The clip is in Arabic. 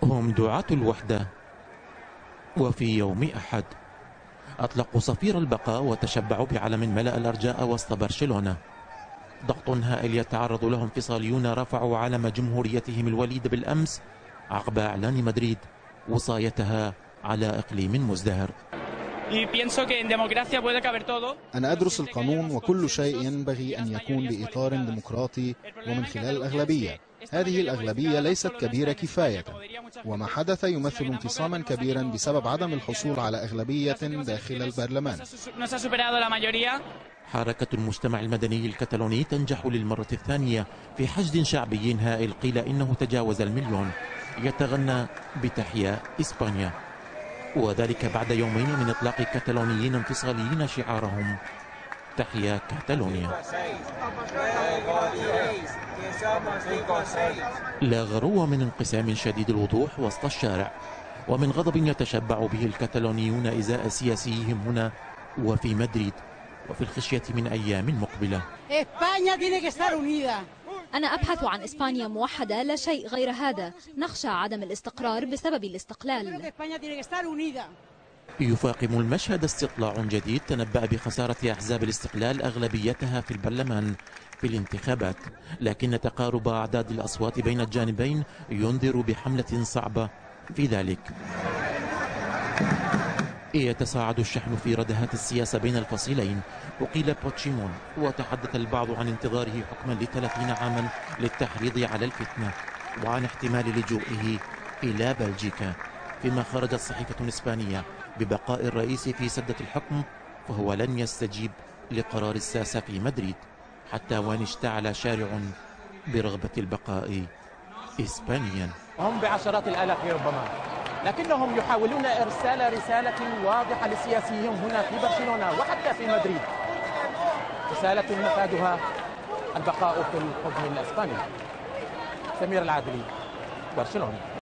هم دعاة الوحدة. وفي يوم أحد أطلقوا صفير البقاء وتشبعوا بعلم ملأ الأرجاء وسط برشلونة. ضغط هائل يتعرض له انفصاليون رفعوا علم جمهوريتهم الوليد بالأمس عقب إعلان مدريد وصايتها على إقليم مزدهر. أنا أدرس القانون وكل شيء ينبغي أن يكون بإطار ديمقراطي ومن خلال الأغلبية. هذه الأغلبية ليست كبيرة كفاية، وما حدث يمثل انفصاما كبيرا بسبب عدم الحصول على أغلبية داخل البرلمان. حركة المجتمع المدني الكتالوني تنجح للمرة الثانية في حشد شعبي هائل قيل إنه تجاوز المليون يتغنى بتحيا إسبانيا، وذلك بعد يومين من إطلاق كتالونيين انفصاليين شعارهم تحيا كاتالونيا. لا غرو من انقسام شديد الوضوح وسط الشارع ومن غضب يتشبع به الكتالونيون إزاء سياسيهم هنا وفي مدريد وفي الخشية من أيام مقبلة. أنا أبحث عن إسبانيا موحدة، لا شيء غير هذا. نخشى عدم الاستقرار بسبب الاستقلال. يفاقم المشهد استطلاع جديد تنبأ بخسارة أحزاب الاستقلال أغلبيتها في البرلمان في الانتخابات، لكن تقارب أعداد الأصوات بين الجانبين ينذر بحملة صعبة في ذلك. يتصاعد الشحن في ردهات السياسة بين الفصيلين. وقيل بوتشيمون وتحدث البعض عن انتظاره حكما ل30 عاما للتحريض على الفتنة وعن احتمال لجوئه إلى بلجيكا، فيما خرجت صحيفة إسبانية ببقاء الرئيس في سدة الحكم فهو لن يستجيب لقرار الساسة في مدريد حتى وان اشتعل شارع برغبة البقاء إسبانيا. هم بعشرات الآلاف ربما، لكنهم يحاولون إرسال رسالة واضحة لسياسيهم هنا في برشلونة وحتى في مدريد، رسالة مفادها البقاء في الحكم الإسباني. سمير العادلي، برشلونة.